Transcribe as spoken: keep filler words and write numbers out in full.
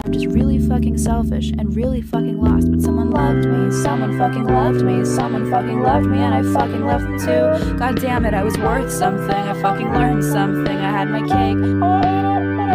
I'm just really fucking selfish and really fucking lost. But someone loved me, someone fucking loved me, someone fucking loved me, and I fucking loved them too. God damn it, I was worth something, I fucking learned something, I had my cake.